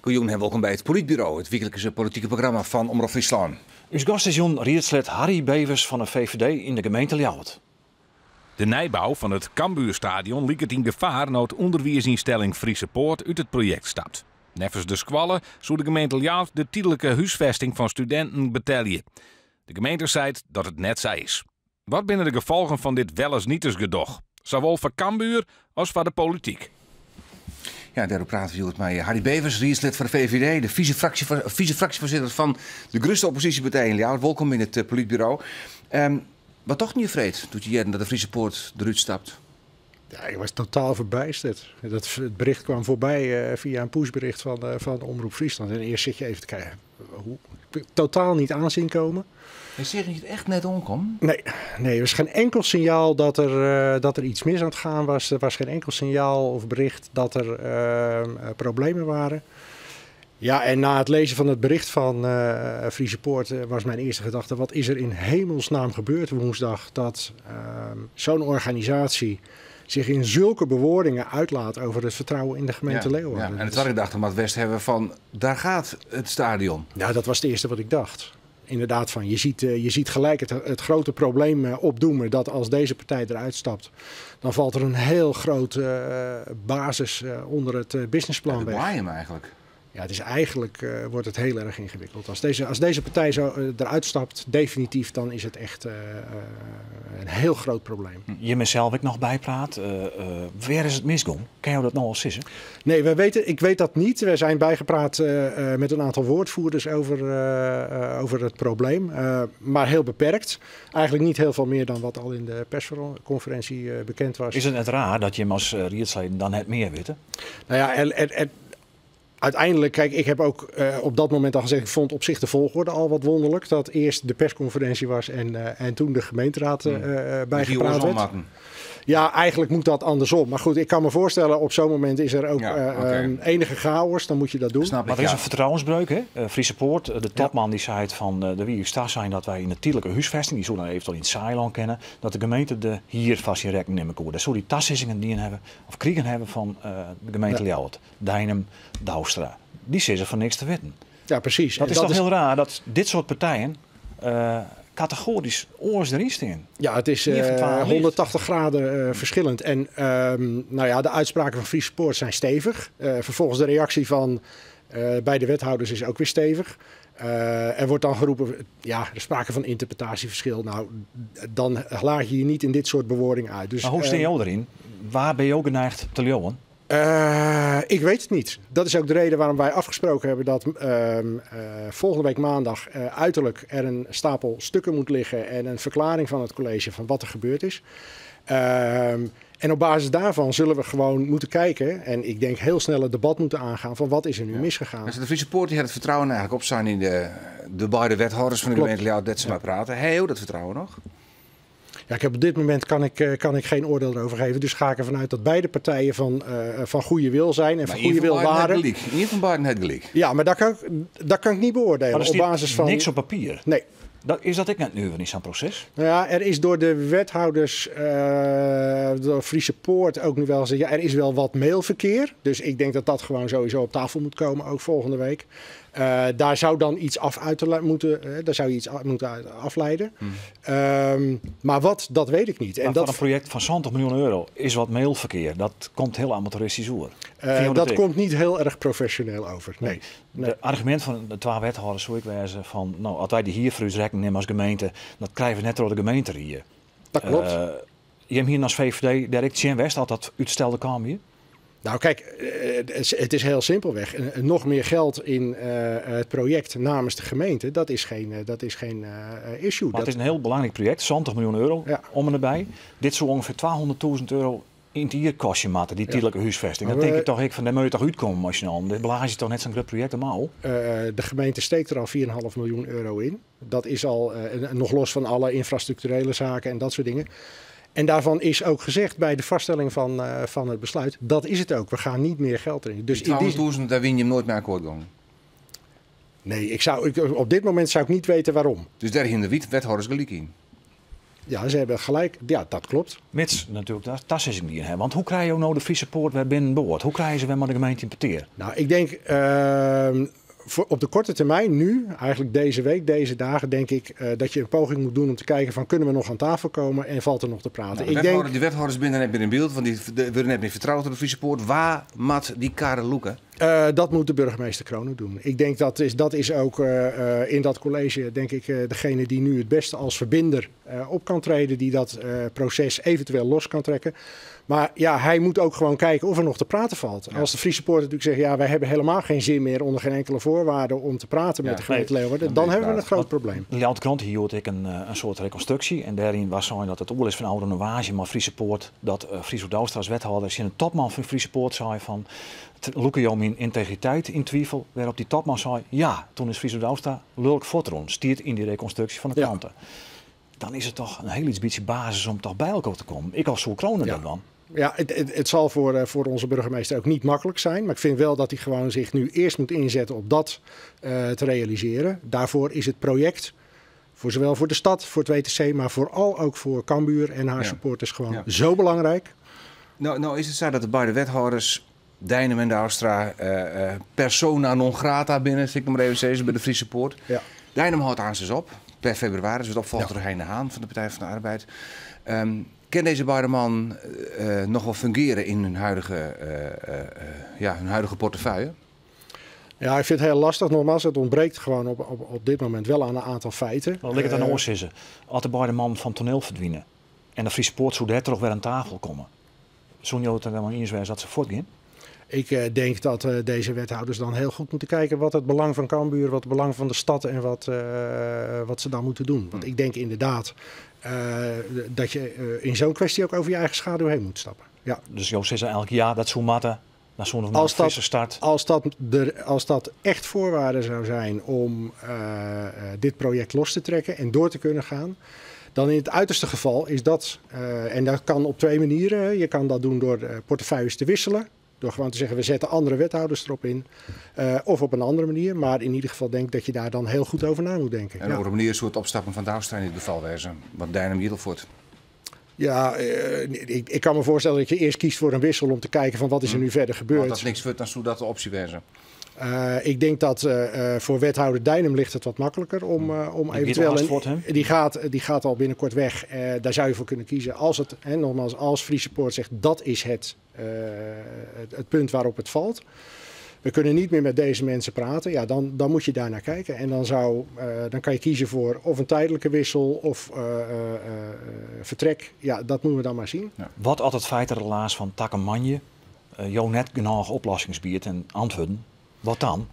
Goedenavond en welkom bij het Politbureau, het wekelijkse politieke programma van Omroep Friesland. Uw gast is Jon Rietslid Harry Bevers van de VVD in de gemeente Ljouwert. De nijbouw van het Cambuurstadion liep het in gevaar na het onderwijsinstelling Friese Poort uit het project stapt. Neffens de squallen zou de gemeente Ljouwert de tijdelijke huisvesting van studenten betalen. De gemeente zei dat het net zo is. Wat binnen de gevolgen van dit wel eens nietersgedoch? Zowel voor Cambuur als voor de politiek. Ja, daarop praten we met Harry Bevers, Rietslid van de VVD, de vice-fractievoorzitter van de grootste oppositiepartij in Ljouwert. Welkom in het Politbureau. Wat toch niet vreed doet je dat de Friese Poort eruit stapt? Ja, ik was totaal verbijsterd. Het bericht kwam voorbij via een pushbericht van Omroep Friesland. En eerst zit je even te kijken. Totaal niet aanzien komen. Je zegt niet echt net omkom? Nee, er was geen enkel signaal dat er iets mis aan het gaan was. Er was geen enkel signaal of bericht dat er problemen waren. Ja, en na het lezen van het bericht van Friese Poort was mijn eerste gedachte: wat is er in hemelsnaam gebeurd woensdag dat zo'n organisatie zich in zulke bewoordingen uitlaat over het vertrouwen in de gemeente Leeuwarden. Ja, en het had ik dacht om het West hebben van, daar gaat het stadion. Ja, dat was het eerste wat ik dacht. Inderdaad, van je ziet gelijk het grote probleem opdoemen dat als deze partij eruit stapt, dan valt er een heel grote basis onder het businessplan weg. Dat waai hem eigenlijk. Ja, het is eigenlijk wordt het heel erg ingewikkeld. Als deze partij zo eruit stapt, definitief, dan is het echt een heel groot probleem. Je mezelf ik nog bijpraat. Waar is het misgong? Kan je dat nou al sissen? Nee, ik weet dat niet. We zijn bijgepraat met een aantal woordvoerders over het probleem. Maar heel beperkt. Eigenlijk niet heel veel meer dan wat al in de persconferentie bekend was. Is het net raar dat je hem als Rietslid dan het meer weet? Nou ja, uiteindelijk, kijk, ik heb ook op dat moment al gezegd, ik vond op zich de volgorde al wat wonderlijk. Dat eerst de persconferentie was en toen de gemeenteraad bijgepraat werd. Ja, eigenlijk moet dat andersom. Maar goed, ik kan me voorstellen, op zo'n moment is er ook enige chaos. Dan moet je dat doen. Maar er is een vertrouwensbreuk, hè? Friese Poort, de topman die zei het van de wie staat zijn dat wij in de tijdelijke huisvesting, die zullen dan eventueel in het Saarland kennen, dat de gemeente de hier vast in rekening nemen kon. Dat zou die tassissingen die hebben, of kriegen hebben van de gemeente Ljouwert, Dijnem, Douwstra. Die zitten van niks te weten. Ja, precies. Dat is toch heel raar dat dit soort partijen categorisch oors erin staan. Ja, het is 180 graden verschillend. En nou ja, de uitspraken van Friese Poort zijn stevig. Vervolgens de reactie van bij de wethouders is ook weer stevig. Er wordt dan geroepen, ja, er is sprake van interpretatieverschil. Nou, dan laat je je niet in dit soort bewoordingen uit. Dus, maar hoe steen je erin? Waar ben je ook geneigd te leeuwen? Ik weet het niet. Dat is ook de reden waarom wij afgesproken hebben dat volgende week maandag uiterlijk er een stapel stukken moet liggen en een verklaring van het college van wat er gebeurd is. En op basis daarvan zullen we gewoon moeten kijken en ik denk heel snel het debat moeten aangaan van wat is er nu misgegaan. Dus de Friese Poort die had het vertrouwen eigenlijk op zijn in de beide wethouders van de gemeente Ljouwert dat ze maar praten. Heel dat vertrouwen nog? Ja, ik heb op dit moment kan ik geen oordeel erover geven. Dus ga ik ervan uit dat beide partijen van goede wil zijn en van goede wil waren. In ieder geval beiden het gelijk. Ja, maar dat kan ik niet beoordelen. Maar op basis van niks op papier? Nee. Is dat ik net nu in zo'n proces? Nou ja, er is door de wethouders, door Friese Poort ook nu wel gezegd, ja, er is wel wat mailverkeer. Dus ik denk dat dat gewoon sowieso op tafel moet komen, ook volgende week. Daar zou dan iets moeten afleiden. Maar wat, dat weet ik niet. En dat voor een project van 20 miljoen euro is wat mailverkeer. Dat komt heel amateuristisch over. Dat komt niet heel erg professioneel over. Nee. Het argument van de 2 wethouders zou ik wijzen van, nou, als wij die hier voor u rekening nemen als gemeente, dat krijgen we net door de gemeente hier. Dat klopt. Je hebt hier als VVD direct Jen West had dat uitstelde kwam hier. Nou kijk, het is heel simpelweg. Nog meer geld in het project namens de gemeente, dat is geen issue. Maar het is een heel belangrijk project, 20 miljoen euro om en erbij. Dit zou ongeveer 200.000 euro in het hier kosten maken, die tijdelijke huisvesting. Dan denk ik toch, dan moet je toch uitkomen als je dan. Dit belage is toch net zo'n groot project allemaal? De gemeente steekt er al 4,5 miljoen euro in. Dat is al nog los van alle infrastructurele zaken en dat soort dingen. En daarvan is ook gezegd bij de vaststelling van het besluit, dat is het ook. We gaan niet meer geld erin. Dus 12.000, daar win je hem nooit meer akkoord gaan. Nee, op dit moment zou ik niet weten waarom. Dus daar in de wethouders gelijk in? Ja, ze hebben gelijk. Ja, dat klopt. Mits natuurlijk dat is niet. Want hoe krijg je ook nou de Friese Poort weer binnenboord? Hoe krijg je ze weer met de gemeente importeren? Nou, ik denk op de korte termijn nu, eigenlijk deze week, deze dagen, denk ik dat je een poging moet doen om te kijken van kunnen we nog aan tafel komen en valt er nog te praten. Nou, die wethouders binnen heb je in beeld, want die worden net niet vertrouwd door de Friese Poort. Waar mat die karen loeken? Dat moet de burgemeester Kronen doen. Ik denk dat is ook in dat college, denk ik, degene die nu het beste als verbinder op kan treden, die dat proces eventueel los kan trekken. Maar ja, hij moet ook gewoon kijken of er nog te praten valt. Ja. Als de Friese Poort natuurlijk zegt, ja, wij hebben helemaal geen zin meer onder geen enkele voorwaarde om te praten met de gemeente Leeuwarden, dan hebben we een groot probleem. In de krant hield ik een soort reconstructie en daarin was zo dat het oorlog is van oude novage, maar Friese Poort, dat Friso Douwstra als wethouder is in een topman van Friese Poort zei van, loeken jou mijn integriteit in twijfel, waarop die topman zei, ja, toen is Friso Douwstra lulk voortron, stiert in die reconstructie van de kranten. Ja. Dan is het toch een heel iets beetje basis om toch bij elkaar te komen. Ik als Kronen dat dan. Ja, het zal voor onze burgemeester ook niet makkelijk zijn. Maar ik vind wel dat hij gewoon zich nu eerst moet inzetten op dat te realiseren. Daarvoor is het project, zowel voor de stad, voor het WTC, maar vooral ook voor Cambuur en haar supporters gewoon zo belangrijk. Nou is het zo dat de beide wethouders, Dijnem en Douwstra, persona non grata binnen, zeg ik maar even zeggen, bij de Friese Poort. Ja. Dijnem houdt aan ze op. Per februari, dus het opvolger door Hein de Haan van de Partij van de Arbeid. Kan deze beide man nog wel fungeren in hun huidige portefeuille? Ja, ik vind het heel lastig. Nogmaals, het ontbreekt gewoon op dit moment wel aan een aantal feiten. Dan ligt het aan oorzissen. Als de beide man van toneel verdwijnen en de Friese Poort zou daar toch weer aan tafel komen. Zo'n jood er dan eens wijs dat ze voortgaan? Ik denk dat deze wethouders dan heel goed moeten kijken wat het belang van Cambuur, wat het belang van de stad en wat ze dan moeten doen. Want ik denk inderdaad dat je in zo'n kwestie ook over je eigen schaduw heen moet stappen. Ja. Dus Joost zegt elk jaar dat zo'n matten naar zo'n frisse start. Als dat echt voorwaarde zou zijn om dit project los te trekken en door te kunnen gaan, dan in het uiterste geval is dat, en dat kan op twee manieren. Je kan dat doen door portefeuilles te wisselen. Door gewoon te zeggen, we zetten andere wethouders erop in. Of op een andere manier. Maar in ieder geval denk ik dat je daar dan heel goed over na moet denken. En op een manier een soort opstappen van Douwstra in dit geval wezen. Wat Dijnem Middelvoort. Ja, ik kan me voorstellen dat je eerst kiest voor een wissel om te kijken van wat is er nu verder gebeurd. Want dat niks wordt, dan zou dat de optie wezen. Ik denk dat voor wethouder Dijnem ligt het wat makkelijker om eventueel... Die gaat al binnenkort weg. Daar zou je voor kunnen kiezen. Als Friese Poort zegt dat is het punt waarop het valt. We kunnen niet meer met deze mensen praten. Ja, dan moet je daar naar kijken. En dan kan je kiezen voor of een tijdelijke wissel of vertrek. Ja, dat moeten we dan maar zien. Ja. Wat altijd feitenrelaas van Takkemanje, jou net genoeg oplossingsbied en antwoorden. Wat dan?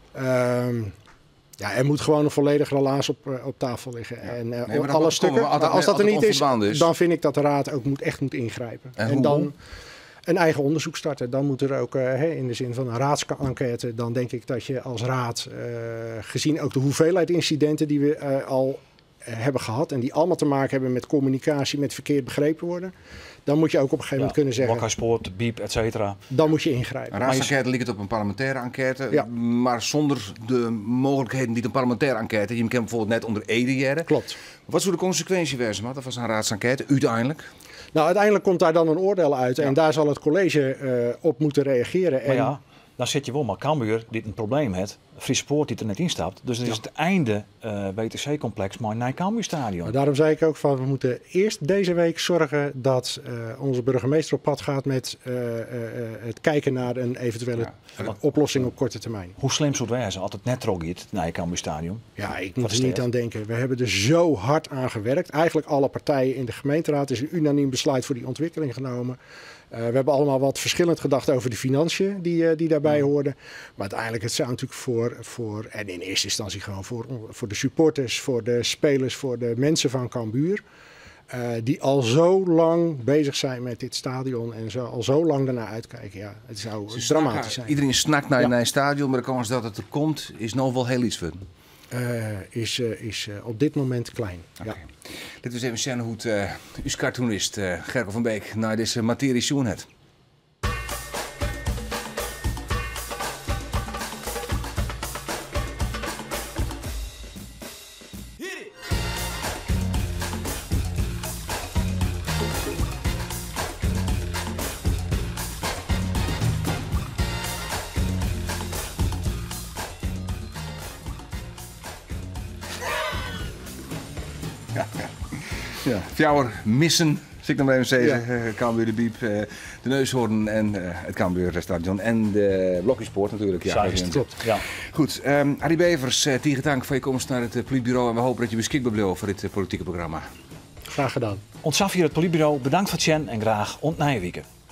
Ja, er moet gewoon een volledig relaas op tafel liggen. Ja. En alle stukken. Als dat er niet is, dan vind ik dat de raad ook echt moet ingrijpen. En dan een eigen onderzoek starten. Dan moet er ook in de zin van een raadsenquête, dan denk ik dat je als raad, gezien ook de hoeveelheid incidenten die we al hebben gehad en die allemaal te maken hebben met communicatie, met verkeerd begrepen worden, dan moet je ook op een gegeven moment kunnen zeggen... Wakkerspoort, biep, et cetera. Dan moet je ingrijpen. Een raadsenquête ligt het op een parlementaire enquête, maar zonder de mogelijkheden die een parlementaire enquête, je kan bijvoorbeeld net onder Ede jaren. Klopt. Wat zou de consequentie wezen, maar dat was een raadsenquête uiteindelijk? Nou, uiteindelijk komt daar dan een oordeel uit en daar zal het college op moeten reageren. Maar ja, dan zit je wel maar Cambuur die een probleem heeft, Friese Poort die er net in stapt. Dus het is het einde WTC-complex, maar naar Cambuurstadion. Daarom zei ik ook van, we moeten eerst deze week zorgen dat onze burgemeester op pad gaat met het kijken naar een eventuele oplossing op korte termijn. Hoe slim zou het wezen als het net trogiet naar Cambuurstadion? Ja, ik moet er niet aan denken. We hebben er zo hard aan gewerkt. Eigenlijk alle partijen in de gemeenteraad is een unaniem besluit voor die ontwikkeling genomen. We hebben allemaal wat verschillend gedacht over de financiën die daarbij hoorden. Maar uiteindelijk, het zou natuurlijk en in eerste instantie gewoon voor de supporters, voor de spelers, voor de mensen van Cambuur. Die al zo lang bezig zijn met dit stadion en al zo lang daarna uitkijken. Ja, het zou dramatisch zijn. Iedereen snakt naar een stadion, maar de kans dat het er komt is nog wel heel iets voor. Is op dit moment klein. Okay. Ja. Laten we eens even zien hoe het uw cartoonist Gerco van Beek naar deze materie zoen heeft. Ja, Fjouwer missen, zeg ik dan maar even zeggen. Cambuur de Biep, de Neushoorn en het Cambuur Stadion en de Blokjespoort natuurlijk. Ja, klopt. Ja. Goed, Harry Bevers, tegen dank voor je komst naar het politbureau en we hopen dat je beschikbaar blijft voor dit politieke programma. Graag gedaan. Ontsaf hier het politbureau. Bedankt voor het en graag ont Nijweken.